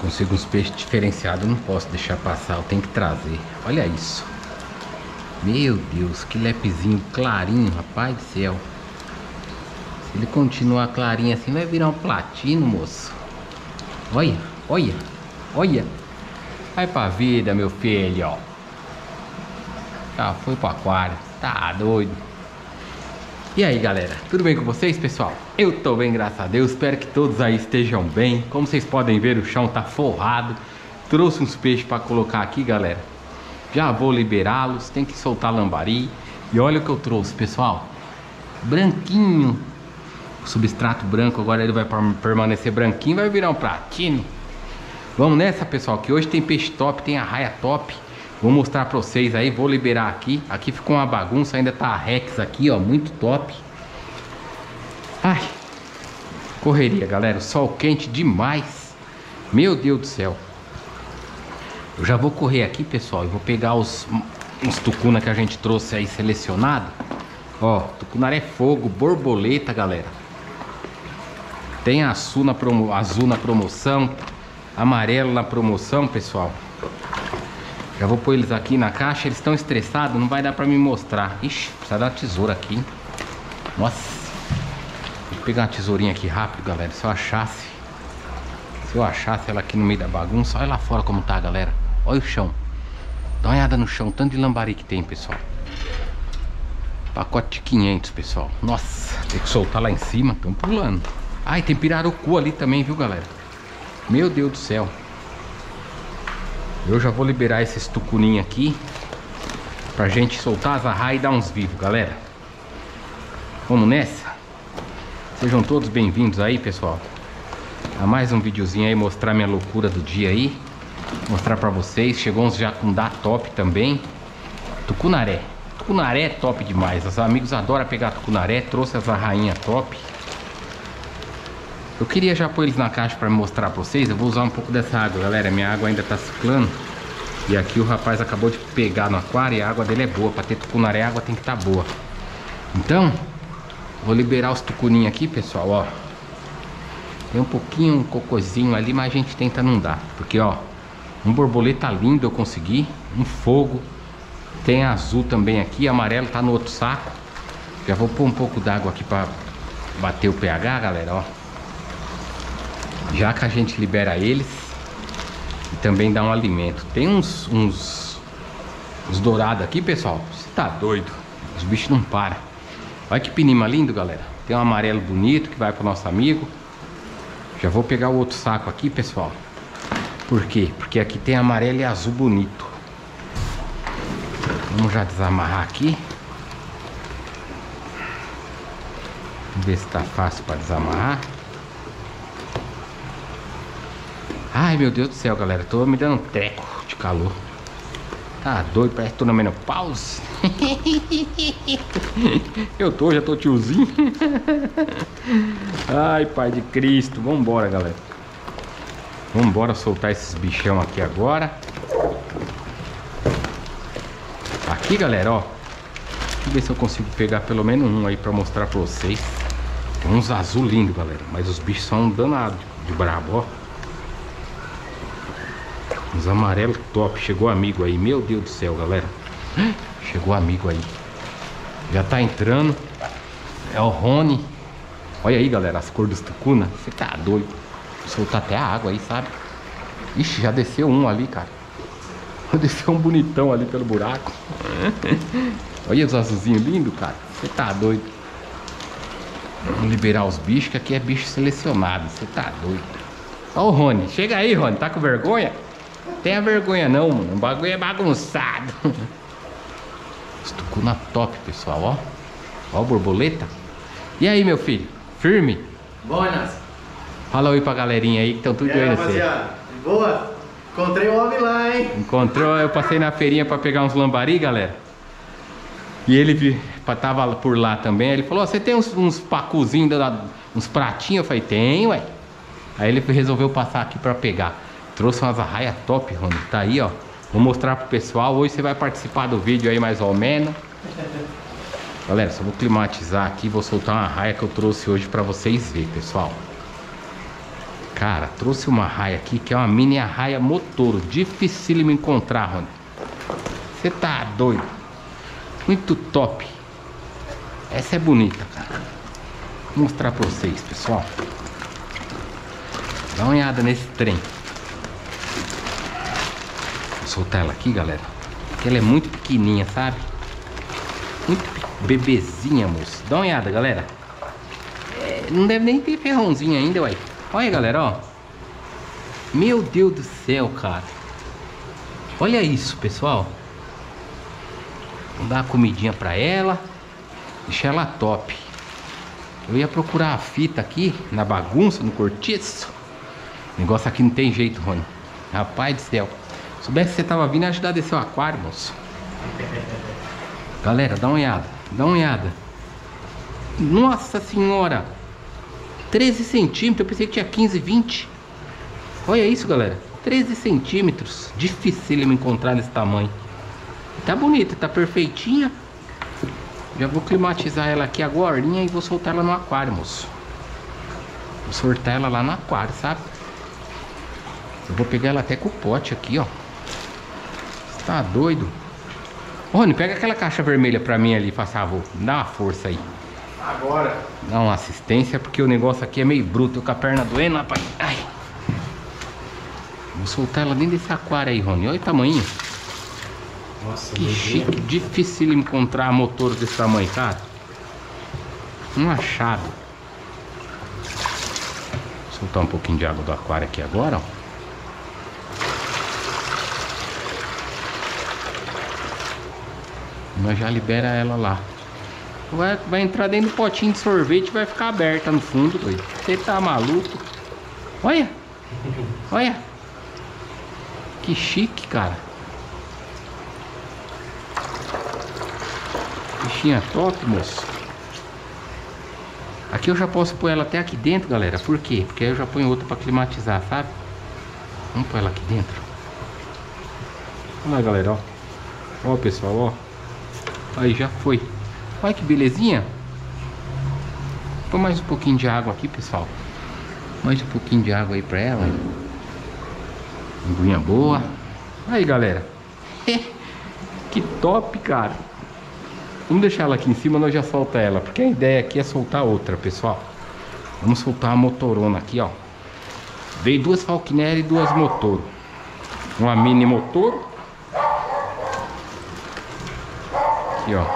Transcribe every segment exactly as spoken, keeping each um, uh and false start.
consigo uns peixes diferenciados, eu não posso deixar passar, eu tenho que trazer. Olha isso. Meu Deus, que lepezinho clarinho, rapaz do céu. Se ele continuar clarinho assim, vai virar um platino, moço. Olha, olha, olha. Vai pra vida, meu filho, ó. Já foi pro aquário, tá doido. E aí, galera, tudo bem com vocês, pessoal? Eu tô bem, graças a Deus. Espero que todos aí estejam bem. Como vocês podem ver, o chão tá forrado. Trouxe uns peixes pra colocar aqui, galera. Já vou liberá-los, tem que soltar lambari. E olha o que eu trouxe, pessoal. Branquinho. O substrato branco, agora ele vai permanecer branquinho, vai virar um platino. Vamos nessa, pessoal, que hoje tem peixe top, tem arraia top. Vou mostrar pra vocês aí, vou liberar aqui. Aqui ficou uma bagunça, ainda tá a Rex aqui, ó, muito top. Ai, correria, galera, sol quente demais. Meu Deus do céu. Eu já vou correr aqui, pessoal, e vou pegar os, os tucuna que a gente trouxe aí selecionado. Ó, tucunaré fogo, borboleta, galera. Tem azul na, promo, azul na promoção, amarelo na promoção, pessoal. Já vou pôr eles aqui na caixa. Eles estão estressados, não vai dar pra me mostrar. Ixi, precisa dar uma tesoura aqui. Nossa. Vou pegar uma tesourinha aqui rápido, galera. Se eu achasse Se eu achasse ela aqui no meio da bagunça. Olha lá fora como tá, galera. Olha o chão. Dá uma olhada no chão, tanto de lambari que tem, pessoal. Pacote de quinhentos, pessoal. Nossa, tem que soltar lá em cima. Estão pulando. Ai, tem pirarucu ali também, viu, galera? Meu Deus do céu. Eu já vou liberar esses tucuninhos aqui pra gente soltar as arraias e dar uns vivos, galera. Vamos nessa? Sejam todos bem-vindos aí, pessoal, a mais um videozinho aí, mostrar minha loucura do dia aí. Mostrar pra vocês. Chegou uns jacundá top também. Tucunaré. Tucunaré é top demais. Os amigos adoram pegar tucunaré. Trouxe as arrainhas top. Eu queria já pôr eles na caixa para mostrar para vocês. Eu vou usar um pouco dessa água, galera. Minha água ainda tá ciclando. E aqui o rapaz acabou de pegar no aquário e a água dele é boa. Para ter tucunaré, a água tem que estar boa. Então, vou liberar os tucuninhos aqui, pessoal, ó. Tem um pouquinho, um cocôzinho ali, mas a gente tenta não dar. Porque, ó, um borboleta lindo eu consegui. Um fogo. Tem azul também aqui. Amarelo tá no outro saco. Já vou pôr um pouco d'água aqui para bater o pH, galera, ó. Já que a gente libera eles e também dá um alimento. Tem uns, uns, uns dourados aqui, pessoal. Você tá doido? Os bichos não param. Olha que pinima lindo, galera. Tem um amarelo bonito que vai pro nosso amigo. Já vou pegar o outro saco aqui, pessoal. Por quê? Porque aqui tem amarelo e azul bonito. Vamos já desamarrar aqui. Vamos ver se tá fácil para desamarrar. Ai, meu Deus do céu, galera. Tô me dando um treco de calor. Tá doido, parece que tô na menopausa. Eu tô, já tô tiozinho. Ai, pai de Cristo. Vambora, galera. Vambora soltar esses bichão aqui agora. Aqui, galera, ó. Deixa eu ver se eu consigo pegar pelo menos um aí pra mostrar pra vocês. Tem uns azul lindo, galera. Mas os bichos são danados de brabo, ó. Uns amarelos top. Chegou amigo aí. Meu Deus do céu, galera. Chegou amigo aí. Já tá entrando. É o Rony. Olha aí, galera, as cores dos tucuna. Você tá doido. Vou soltar até a água aí, sabe? Ixi, já desceu um ali, cara. Desceu um bonitão ali pelo buraco. Olha os azulzinhos lindos, cara. Você tá doido. Vamos liberar os bichos, que aqui é bicho selecionado. Você tá doido. Ó o Rony. Chega aí, Rony. Tá com vergonha? Tenha vergonha não, mano. O bagulho é bagunçado. Os tucuna top, pessoal, ó. Ó o borboleta. E aí, meu filho? Firme? Buenas. Fala oi pra galerinha aí que estão tudo de olho nesse. Boa. Encontrei o homem lá, hein? Encontrou, eu passei na feirinha pra pegar uns lambari, galera. E ele tava por lá também. Ele falou, você tem uns, uns pacuzinhos, uns pratinhos? Eu falei, tem, ué. Aí ele resolveu passar aqui pra pegar. Trouxe umas arraias top, Rony. Tá aí, ó. Vou mostrar pro pessoal. Hoje você vai participar do vídeo aí mais ou menos. Galera, só vou climatizar aqui. Vou soltar uma arraia que eu trouxe hoje pra vocês verem, pessoal. Cara, trouxe uma raia aqui que é uma mini arraia motor. Dificílimo encontrar, Rony. Você tá doido. Muito top. Essa é bonita, cara. Vou mostrar pra vocês, pessoal. Dá uma olhada nesse trem. Vou soltar ela aqui, galera, porque ela é muito pequenininha, sabe? Muito bebezinha, moço. Dá uma olhada, galera. É, não deve nem ter ferrãozinho ainda, ué. Olha, galera, ó. Meu Deus do céu, cara. Olha isso, pessoal. Vou dar uma comidinha pra ela. Deixar ela top. Eu ia procurar a fita aqui na bagunça, no cortiço. O negócio aqui não tem jeito, Rony. Rapaz do céu. Se soubesse que você tava vindo, ajudar a descer o aquário, moço. Galera, dá uma olhada. Dá uma olhada. Nossa senhora. treze centímetros. Eu pensei que tinha quinze, vinte. Olha isso, galera. treze centímetros. Difícil me encontrar nesse tamanho. Tá bonita, tá perfeitinha. Já vou climatizar ela aqui agora e vou soltar ela no aquário, moço. Vou soltar ela lá no aquário, sabe? Eu vou pegar ela até com o pote aqui, ó. Você tá doido? Rony, pega aquela caixa vermelha pra mim ali, faz favor. Dá uma força aí. Agora. Dá uma assistência, porque o negócio aqui é meio bruto. Eu com a perna doendo, rapaz. Ai. Vou soltar ela dentro desse aquário aí, Rony. Olha o tamanho. Nossa, que chique, difícil encontrar motor desse tamanho, cara. Um achado. Vou soltar um pouquinho de água do aquário aqui agora, ó. Nós já libera ela lá. Vai, vai entrar dentro do potinho de sorvete e vai ficar aberta no fundo, doido. Você tá maluco? Olha. Olha. Que chique, cara. Bichinha top, moço. Aqui eu já posso pôr ela até aqui dentro, galera. Por quê? Porque aí eu já ponho outra pra climatizar, sabe? Vamos pôr ela aqui dentro. Olha lá, galera, ó. Ó, pessoal, ó. Aí já foi. Olha que belezinha. Vou pôr mais um pouquinho de água aqui, pessoal. Mais um pouquinho de água aí pra ela. Aguinha boa. Aí, galera. Que top, cara. Vamos deixar ela aqui em cima, nós já solta ela. Porque a ideia aqui é soltar outra, pessoal. Vamos soltar a motorona aqui, ó. Veio duas Falkner e duas motor. Uma mini motor. Aqui, ó.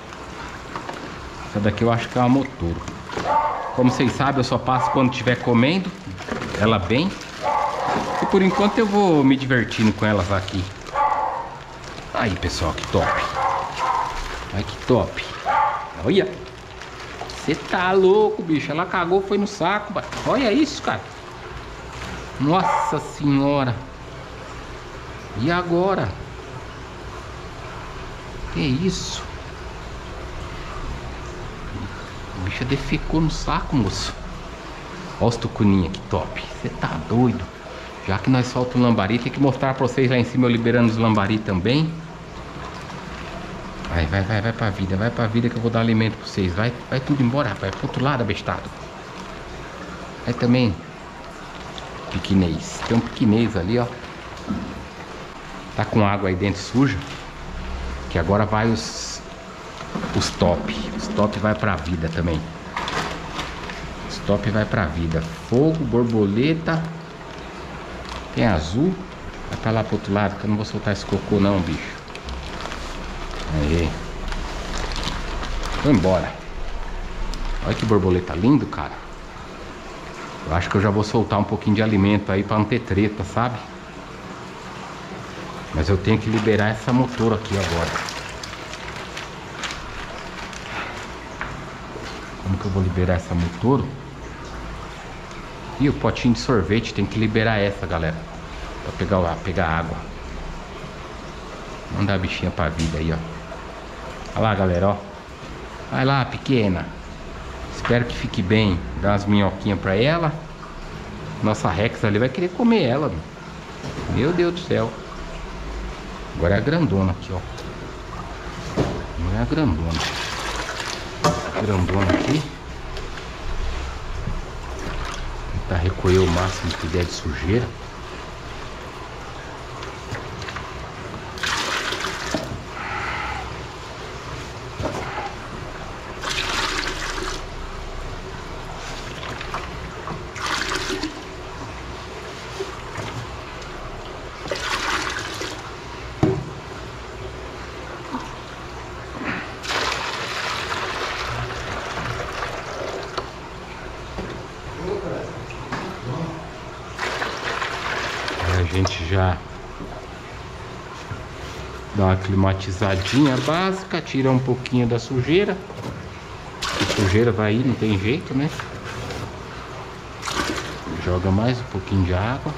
Essa daqui eu acho que é uma motor. Como vocês sabem, eu só passo quando estiver comendo ela bem. E por enquanto eu vou me divertindo com elas aqui. Aí, pessoal, que top. Olha que top. Olha. Você tá louco, bicho. Ela cagou, foi no saco. Olha isso, cara. Nossa senhora. E agora? Que isso? A bicha defecou no saco, moço. Olha os tucuninha, que top. Você tá doido. Já que nós soltamos o lambari, tem que mostrar pra vocês lá em cima eu liberando os lambari também. Vai, vai, vai, vai pra vida, vai pra vida que eu vou dar alimento pra vocês. Vai, vai tudo embora, rapaz. Pro outro lado, abestado. Aí também. Piquinês. Tem um piquinês ali, ó. Tá com água aí dentro suja. Que agora vai os. Os top. Os top vai pra vida também. Os top vai pra vida. Fogo, borboleta. Tem azul. Vai pra lá pro outro lado, que eu não vou soltar esse cocô não, bicho. Aí. Vou embora. Olha que borboleta lindo, cara. Eu acho que eu já vou soltar um pouquinho de alimento aí pra não ter treta, sabe? Mas eu tenho que liberar essa motor aqui agora. Como que eu vou liberar essa motor? E o potinho de sorvete tem que liberar essa, galera. Pra pegar, lá, pegar água. Mandar a bichinha pra vida aí, ó. Olha lá, galera, ó. Vai lá, pequena. Espero que fique bem. Dá umas minhoquinhas pra ela. Nossa Rex ali vai querer comer ela. Meu Deus do céu. Agora é a grandona aqui, ó. Não é a grandona. A grandona aqui. Tentar recolher o máximo que der de sujeira. A gente já dá uma climatizadinha básica, tira um pouquinho da sujeira. A sujeira vai ir, não tem jeito, né? Joga mais um pouquinho de água.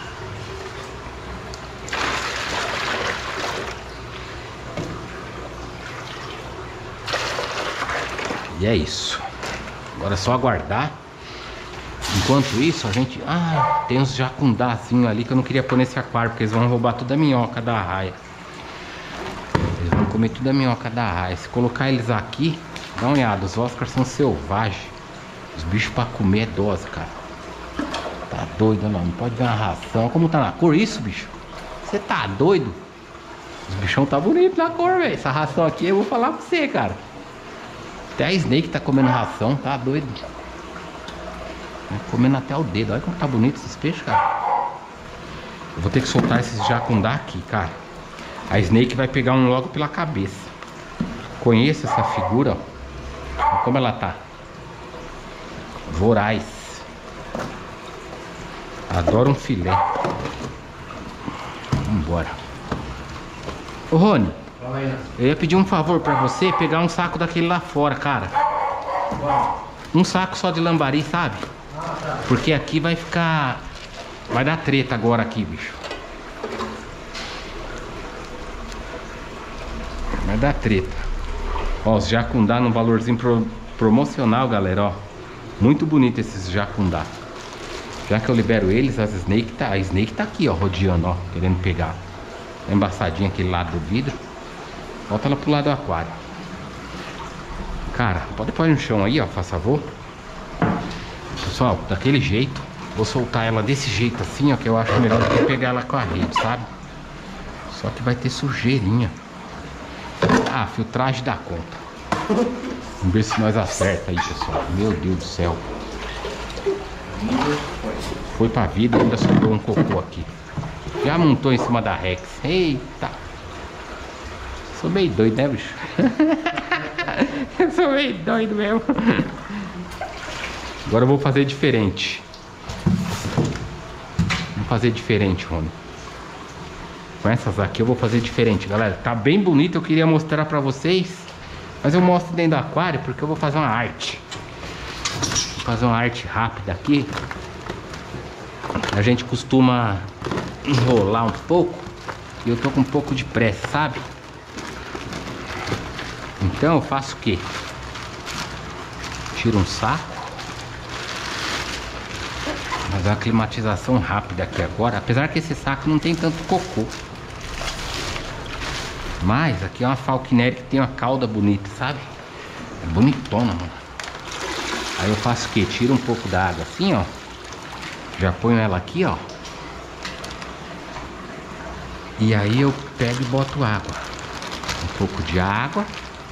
E é isso. Agora é só aguardar. Enquanto isso, a gente... Ah, tem uns jacundazinhos ali que eu não queria pôr nesse aquário, porque eles vão roubar toda a minhoca da arraia. Eles vão comer toda a minhoca da arraia. Se colocar eles aqui, dá uma olhada, os Oscars são selvagens. Os bichos pra comer é dose, cara. Tá doido, não. Não pode ver uma ração. Olha como tá na cor isso, bicho. Você tá doido? Os bichão tá bonito na cor, velho. Essa ração aqui eu vou falar pra você, cara. Até a Snake tá comendo ração, tá doido. Comendo até o dedo. Olha como tá bonito esses peixes, cara. Eu vou ter que soltar esses jacundá aqui, cara. A Snake vai pegar um logo pela cabeça. Conheço essa figura, ó. Olha como ela tá. Voraz. Adoro um filé. Vambora. Ô Rony, eu ia pedir um favor pra você, pegar um saco daquele lá fora, cara. Um saco só de lambari, sabe? Porque aqui vai ficar... Vai dar treta agora aqui, bicho. Vai dar treta. Ó, os jacundá no valorzinho pro... promocional, galera, ó. Muito bonito esses jacundá. Já que eu libero eles, as Snake tá... a Snake tá aqui, ó, rodeando, ó. Querendo pegar. Tá embaçadinha aquele lado do vidro. Volta ela pro lado do aquário. Cara, pode pôr no chão aí, ó, faz favor. Pessoal, daquele jeito. Vou soltar ela desse jeito assim, ó, que eu acho melhor do que pegar ela com a rede, sabe? Só que vai ter sujeirinha. Ah, filtragem dá conta. Vamos ver se nós acerta aí, pessoal. Meu Deus do céu. Foi pra vida e ainda sobrou um cocô aqui. Já montou em cima da Rex. Eita. Sou meio doido, né, bicho? Eu sou meio doido mesmo. Agora eu vou fazer diferente. Vou fazer diferente, Rony. Com essas aqui eu vou fazer diferente, galera. Tá bem bonito, eu queria mostrar pra vocês. Mas eu mostro dentro do aquário porque eu vou fazer uma arte. Vou fazer uma arte rápida aqui. A gente costuma enrolar um pouco. E eu tô com um pouco de pressa, sabe? Então eu faço o quê? Tiro um saco. Mas uma climatização rápida aqui agora. Apesar que esse saco não tem tanto cocô. Mas aqui é uma falconeri que tem uma cauda bonita, sabe? É bonitona, mano. Aí eu faço o quê? Tiro um pouco da água assim, ó. Já ponho ela aqui, ó. E aí eu pego e boto água. Um pouco de água.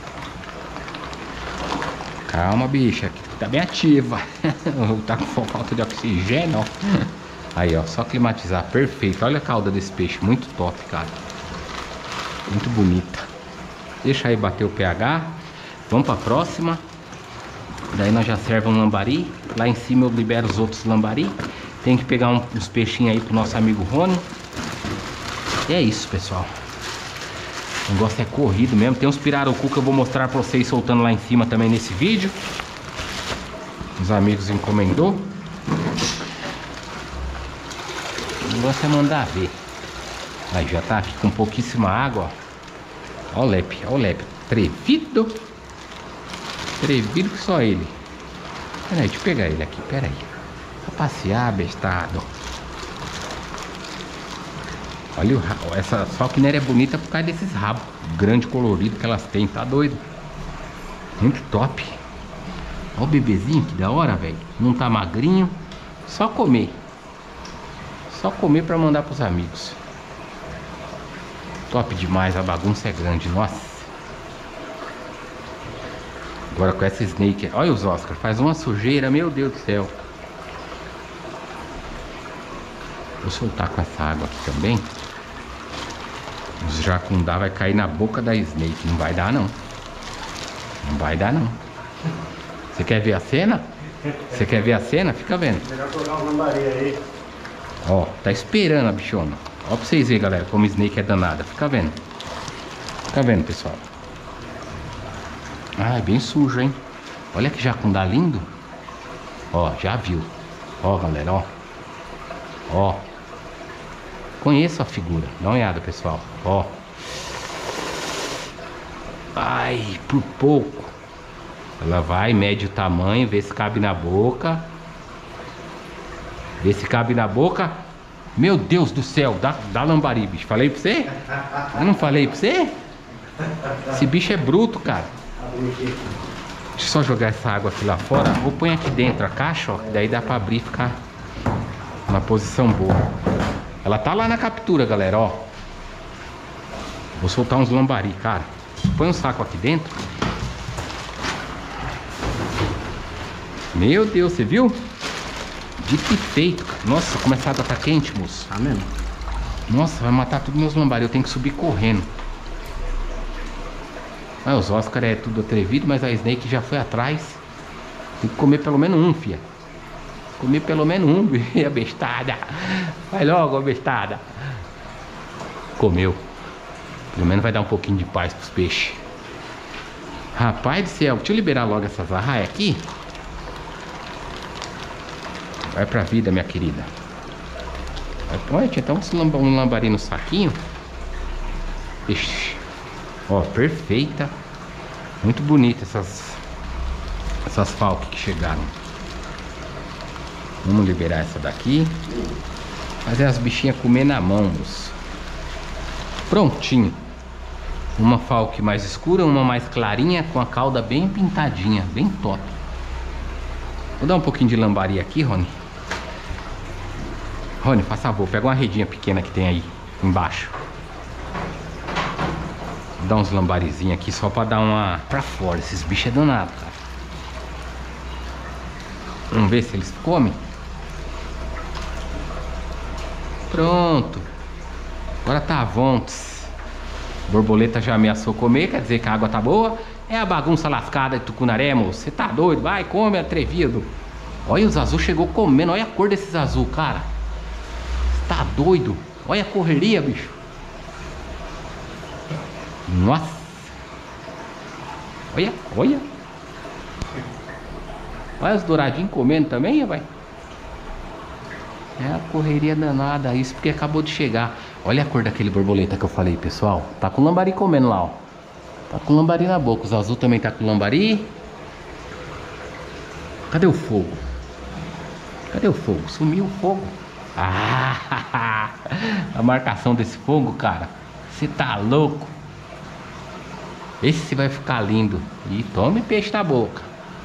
Calma, bicha, aqui tá bem ativa. Tá com falta de oxigênio, ó. Aí, ó, só climatizar, perfeito. Olha a cauda desse peixe, muito top, cara. Muito bonita. Deixa aí bater o pH. Vamos pra próxima. Daí nós já servemos um lambari. Lá em cima eu libero os outros lambari. Tem que pegar um, uns peixinhos aí pro nosso amigo Rony. E é isso, pessoal. O negócio é corrido mesmo. Tem uns pirarucu que eu vou mostrar pra vocês soltando lá em cima também nesse vídeo. Os amigos encomendou. O negócio é mandar ver. Aí já tá aqui com pouquíssima água, ó. Ó o lepe, ó o lepe. Trevido. Trevido que só ele. Pera aí, deixa eu pegar ele aqui, pera aí. Pra passear, bestado. Olha o rabo. Essa falconeri é bonita por causa desses rabos grande colorido que elas têm, tá doido? Muito top. Olha o bebezinho, que da hora, velho. Não tá magrinho. Só comer. Só comer pra mandar pros amigos. Top demais, a bagunça é grande, nossa. Agora com essa snake, olha os Oscar, faz uma sujeira, meu Deus do céu. Vou soltar com essa água aqui também. Os jacundá vai cair na boca da snake, não vai dar não. Não vai dar não. Você quer ver a cena? Você quer ver a cena? Fica vendo. Melhor colocar uma lambaria aí. Ó, tá esperando a bichona. Ó pra vocês verem, galera, como snake é danada. Fica vendo. Fica vendo, pessoal. Ah, é bem sujo, hein? Olha que jacundá lindo. Ó, já viu. Ó, galera, ó. Ó. Conheço a figura. Dá uma olhada, pessoal. Ó. Ai, por pouco. Ela vai, mede o tamanho, vê se cabe na boca. Vê se cabe na boca. Meu Deus do céu, dá, dá lambari, bicho. Falei pra você? Eu não falei pra você? Esse bicho é bruto, cara. Deixa eu só jogar essa água aqui lá fora. Vou pôr aqui dentro a caixa, ó. Daí dá pra abrir e ficar na posição boa. Ela tá lá na captura, galera, ó. Vou soltar uns lambari, cara. Põe um saco aqui dentro. Meu Deus, você viu? Dito e feito, cara. Nossa, como essa água tá quente, moço. Tá mesmo? Nossa, vai matar todos meus lambari. Eu tenho que subir correndo. Ah, os Oscar é tudo atrevido, mas a Snake já foi atrás. Tem que comer pelo menos um, fia. Comer pelo menos um, a bestada. Vai logo, a bestada. Comeu. Pelo menos vai dar um pouquinho de paz pros peixes. Rapaz do céu, deixa eu liberar logo essas arraias aqui. Vai pra vida, minha querida. Olha, tinha até um lambari no saquinho. Ixi. Ó, perfeita. Muito bonita essas Essas falcas que chegaram. Vamos liberar essa daqui. Fazer as bichinhas comer na mão, moço. Prontinho. Uma falca mais escura, uma mais clarinha, com a cauda bem pintadinha, bem top. Vou dar um pouquinho de lambari aqui, Rony. Rony, faz favor, pega uma redinha pequena que tem aí embaixo. Vou dar uns lambarizinhos aqui só pra dar uma pra fora. Esses bichos é danado, cara. Vamos ver se eles comem. Pronto. Agora tá à vontade. Borboleta já ameaçou comer, quer dizer que a água tá boa. É a bagunça lascada de tucunaré, moço. Você tá doido? Vai, come, atrevido. Olha, os azul chegou comendo. Olha a cor desses azul, cara. Você tá doido? Olha a correria, bicho. Nossa. Olha, olha. Olha os douradinhos comendo também, vai. É a correria danada. Isso porque acabou de chegar. Olha a cor daquele borboleta que eu falei, pessoal. Tá com lambari comendo lá, ó. Tá com lambari na boca. Os azul também tá com lambari. Cadê o fogo? Cadê o fogo? Sumiu o fogo. Ah, a marcação desse fogo, cara. Você tá louco? Esse vai ficar lindo. E tome peixe na boca.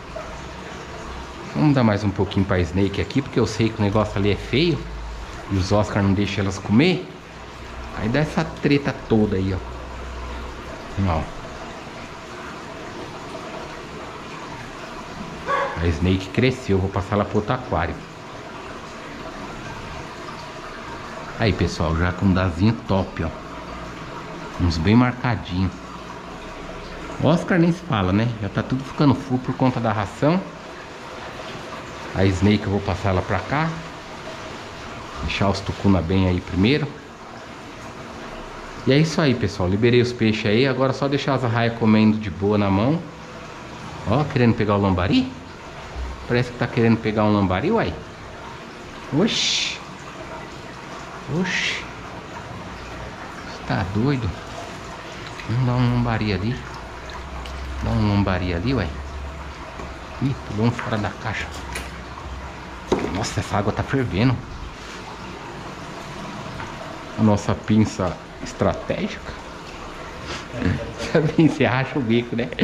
Vamos dar mais um pouquinho pra Snake aqui, porque eu sei que o negócio ali é feio. E os Oscar não deixam elas comer. Aí dá essa treta toda aí, ó. Ó. A Snake cresceu, vou passar ela pro outro aquário. Aí, pessoal, já com um dazinho top, ó. Uns bem marcadinhos. Oscar nem se fala, né? Já tá tudo ficando full por conta da ração. A Snake eu vou passar ela pra cá. Deixar os tucuna bem aí primeiro. E é isso aí, pessoal. Liberei os peixes aí. Agora é só deixar as arraias comendo de boa na mão. Ó, querendo pegar o lambari. Parece que tá querendo pegar um lambari, uai. Oxi. Oxi. Você tá doido? Vamos dar um lambari ali. Dá um lambari ali, uai. Ih, pulou um fora da caixa. Nossa, essa água tá fervendo. A nossa pinça estratégica. Também você acha o bico, né?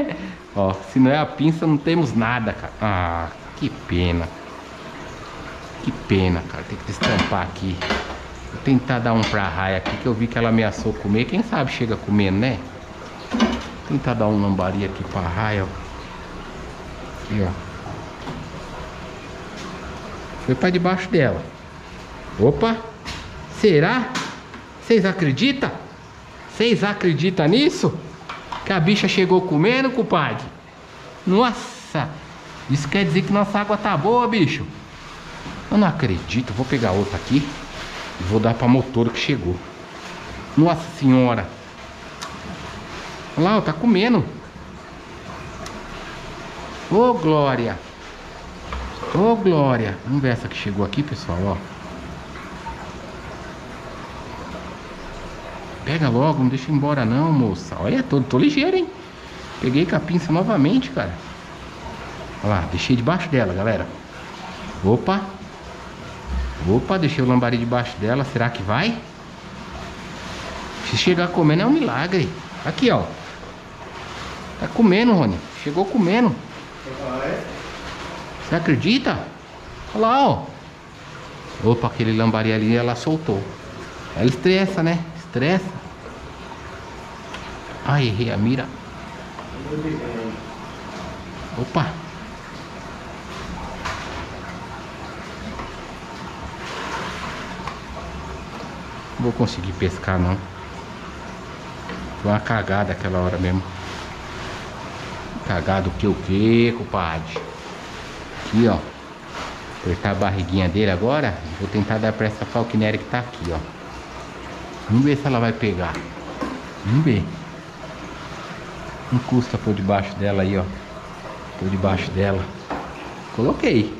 Ó, se não é a pinça, não temos nada, cara. Ah, que pena. Que pena, cara. Tem que destampar aqui. Vou tentar dar um pra raia aqui, que eu vi que ela ameaçou comer. Quem sabe chega comendo, né? Vou tentar dar um lambari aqui pra raia, ó. Aqui, ó. Foi pra debaixo dela. Opa! Será? Vocês acreditam? Vocês acreditam nisso? Que a bicha chegou comendo, compadre? Nossa! Isso quer dizer que nossa água tá boa, bicho. Eu não acredito. Vou pegar outra aqui e vou dar pra motora que chegou. Nossa senhora! Olha lá, ó, tá comendo. Ô, Glória! Ô, Glória! Vamos ver essa que chegou aqui, pessoal, ó. Pega logo, não deixa embora não, moça. Olha, tô, tô ligeiro, hein? Peguei com a pinça novamente, cara. Olha lá, deixei debaixo dela, galera. Opa. Opa, deixei o lambari debaixo dela. Será que vai? Se chegar comendo é um milagre. Aqui, ó. Tá comendo, Rony. Chegou comendo. Você acredita? Olha lá, ó. Opa, aquele lambari ali, ela soltou. Ela estressa, né? Estressa. Ai, errei a mira. Opa. Não vou conseguir pescar, não. Foi uma cagada aquela hora mesmo. Cagado o que o que, compadre? Aqui, ó. Apertar a barriguinha dele agora. Vou tentar dar pra essa falquinéria que tá aqui, ó. Vamos ver se ela vai pegar. Vamos ver. Não custa por debaixo dela aí, ó. Por debaixo dela. Coloquei.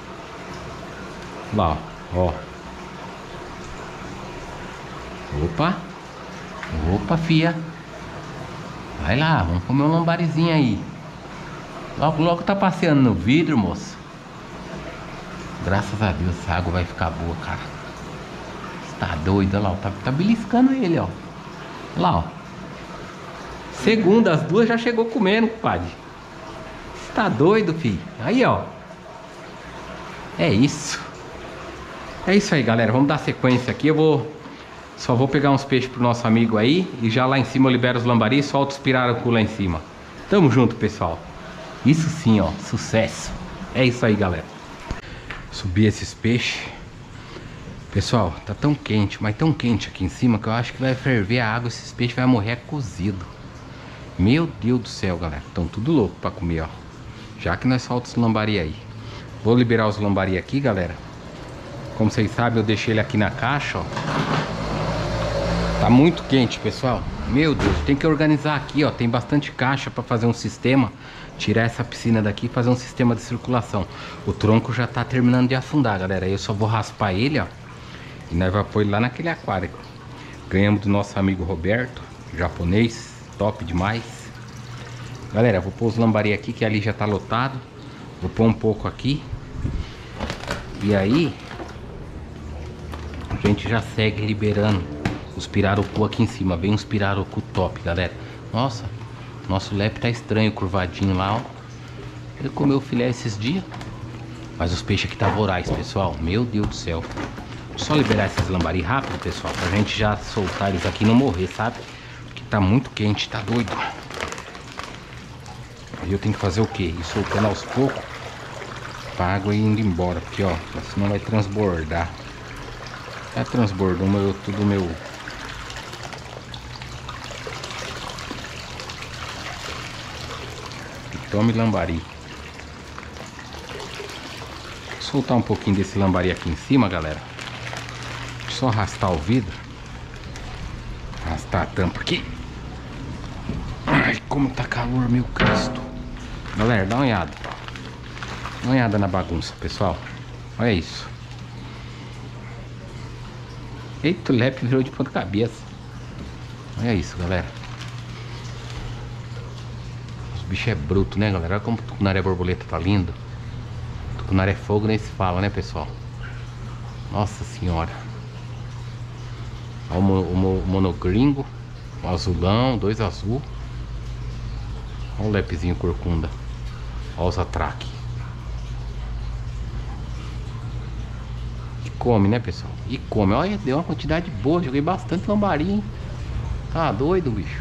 Lá, ó. Opa. Opa, fia. Vai lá, vamos comer um lambarizinho aí. Logo, logo tá passeando no vidro, moço. Graças a Deus, essa água vai ficar boa, cara. Você tá doido, olha lá, tá, tá beliscando ele, ó. Olha lá, ó. Segunda, as duas já chegou comendo, compadre. Você tá doido, filho? Aí, ó. É isso. É isso aí, galera. Vamos dar sequência aqui. Eu vou... Só vou pegar uns peixes pro nosso amigo aí. E já lá em cima eu libero os lambaris. Solto os pirarucu lá em cima. Tamo junto, pessoal. Isso sim, ó. Sucesso. É isso aí, galera. Subir esses peixes. Pessoal, tá tão quente, mas tão quente aqui em cima que eu acho que vai ferver a água. Esses peixes vai morrer cozido. Meu Deus do céu, galera. Estão tudo louco pra comer, ó. Já que nós soltamos os lambari aí. Vou liberar os lambari aqui, galera. Como vocês sabem, eu deixei ele aqui na caixa, ó. Tá muito quente, pessoal. Meu Deus, tem que organizar aqui, ó. Tem bastante caixa pra fazer um sistema. Tirar essa piscina daqui e fazer um sistema de circulação. O tronco já tá terminando de afundar, galera. Aí eu só vou raspar ele, ó. E nós vamos pôr ele lá naquele aquário. Ganhamos do nosso amigo Roberto, japonês. Top demais. Galera, vou pôr os lambari aqui, que ali já tá lotado. Vou pôr um pouco aqui. E aí a gente já segue liberando os pirarucu aqui em cima. Vem uns pirarucu top, galera. Nossa, nosso lepe tá estranho, curvadinho lá, ó. Ele comeu o filé esses dias. Mas os peixes aqui tá voraz, pessoal. Meu Deus do céu. Só liberar esses lambari rápido, pessoal, pra gente já soltar eles aqui e não morrer, sabe? Porque tá muito quente, tá doido. Aí eu tenho que fazer o quê? Ir soltando aos poucos pra água ir indo embora. Porque, ó, senão vai transbordar. Já transbordou meu, tudo meu... Tome lambari. Vou soltar um pouquinho desse lambari aqui em cima, galera. Só arrastar o vidro. Arrastar a tampa aqui. Ai, como tá calor, meu Cristo. Galera, dá uma olhada. Dá uma olhada na bagunça, pessoal. Olha isso. Eita, o lepe virou de ponta cabeça. Olha isso, galera. Os bichos é bruto, né, galera? Olha como o tucunaré borboleta tá lindo. Tucunaré fogo nem se fala, né, pessoal? Nossa senhora. Olha o, mo o monogringo. O azulão, dois azul. Olha o lepezinho corcunda. Olha os atraques. come, né, pessoal? E come. Olha, deu uma quantidade boa. Joguei bastante lambari, hein? Tá doido, bicho.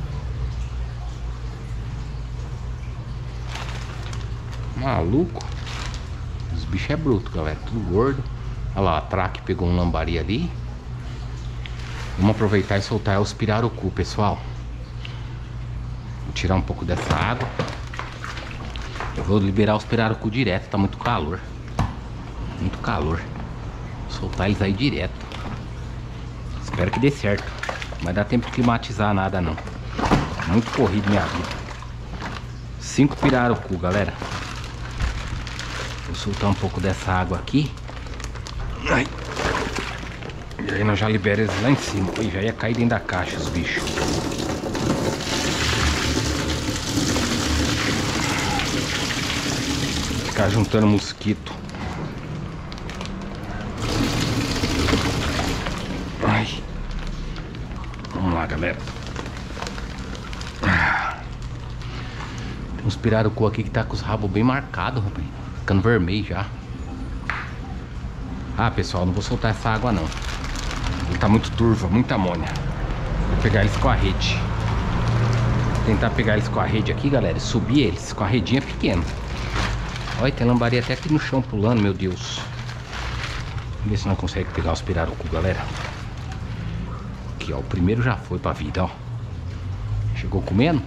Maluco. Os bichos é bruto, galera. Tudo gordo. Olha lá, a traque pegou um lambari ali. Vamos aproveitar e soltar os pirarucu, pessoal. Vou tirar um pouco dessa água. Eu vou liberar os pirarucu direto. Tá muito calor. Muito calor. Vou soltar eles aí direto. Espero que dê certo. Não vai dar tempo de climatizar nada, não. Muito corrido minha vida. Cinco pirarucu, galera. Vou soltar um pouco dessa água aqui. Ai. E aí nós já liberamos eles lá em cima. Ui, já ia cair dentro da caixa os bichos. Ficar juntando mosquito. Ai. Vamos lá, galera. Tem uns pirarucu aqui que tá com os rabos bem marcados, rapaz. Ficando vermelho já. Ah, pessoal, não vou soltar essa água não. Ele tá muito turva, muita amônia. Vou pegar eles com a rede. Vou tentar pegar eles com a rede aqui, galera, e subir eles com a redinha pequena. Olha, tem lambari até aqui no chão pulando, meu Deus. Vamos ver se nós conseguimos pegar os pirarucu, galera. Aqui, ó, o primeiro já foi pra vida, ó. Chegou comendo?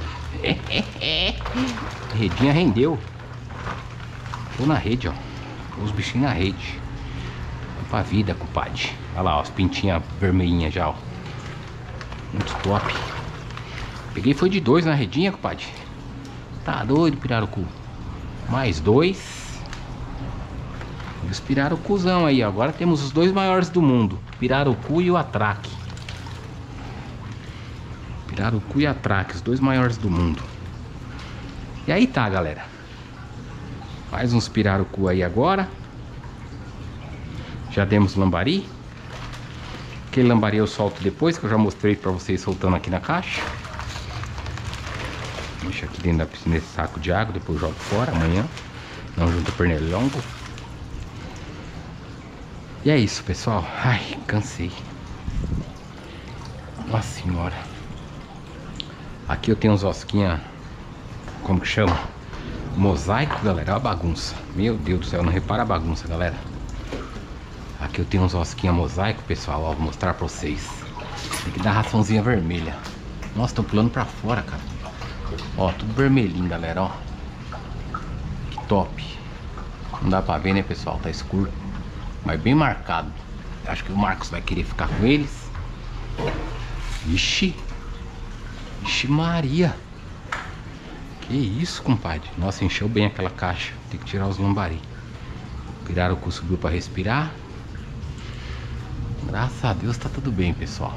Redinha rendeu. Tô na rede, ó. Tô os bichinhos na rede. Foi pra vida, compadre. Olha lá, ó, as pintinhas vermelhinhas já, ó. Muito top. Peguei foi de dois na redinha, compadre. Tá doido, pirarucu. Mais dois. Eles pirarucuzão aí, ó. Agora temos os dois maiores do mundo. Pirarucu e o atraque. Pirarucu e atraque, os dois maiores do mundo. E aí tá, galera. Mais uns pirarucu aí agora. Já demos lambari. Aquele lambari eu solto depois, que eu já mostrei pra vocês soltando aqui na caixa. Deixa aqui dentro da piscina esse saco de água, depois jogo fora amanhã. Não junta pernilongo. E é isso, pessoal. Ai, cansei. Nossa senhora. Aqui eu tenho uns osquinha. Como que chama? Mosaico, galera. Olha a bagunça. Meu Deus do céu, não repara a bagunça, galera. Aqui eu tenho uns osquinha mosaico, pessoal. Ó, vou mostrar pra vocês. Tem que dar raçãozinha vermelha. Nossa, estão pulando pra fora, cara. Ó, tudo vermelhinho, galera, ó. Que top. Não dá pra ver, né, pessoal? Tá escuro. Mas bem marcado. Acho que o Marcos vai querer ficar com eles. Ixi. Ixi Maria. Que isso, compadre. Nossa, encheu bem aquela caixa. Tem que tirar os lambari. Pirarucu subiu pra respirar. Graças a Deus tá tudo bem, pessoal.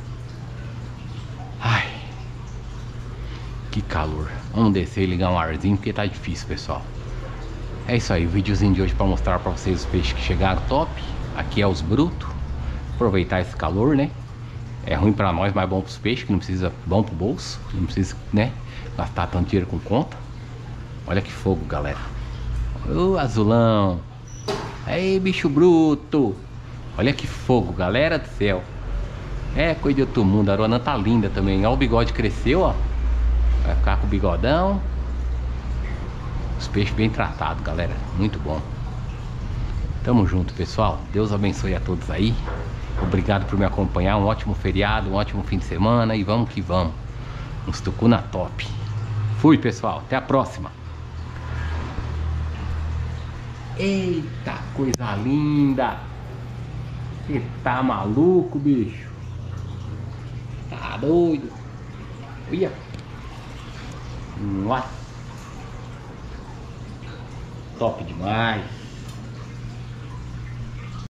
Ai. Que calor. Vamos descer e ligar um arzinho, porque tá difícil, pessoal. É isso aí, o videozinho de hoje pra mostrar pra vocês os peixes que chegaram top. Aqui é os brutos. Aproveitar esse calor, né? É ruim pra nós, mas bom pros peixes, que não precisa, bom pro bolso. Não precisa, né, gastar tanto dinheiro com conta. Olha que fogo, galera. Ô, azulão. Aí, bicho bruto. Olha que fogo, galera do céu. É coisa de outro mundo. A Aruanã tá linda também. Ó, o bigode cresceu, ó. Vai ficar com o bigodão. Os peixes bem tratados, galera. Muito bom. Tamo junto, pessoal. Deus abençoe a todos aí. Obrigado por me acompanhar. Um ótimo feriado, um ótimo fim de semana. E vamos que vamos. Uns tucuna top. Fui, pessoal. Até a próxima. Eita, coisa linda. Você tá maluco, bicho? Tá doido? Olha. Nossa. Top demais.